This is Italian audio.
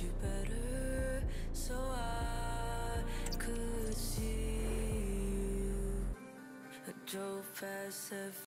you better so I could see you. I drove past every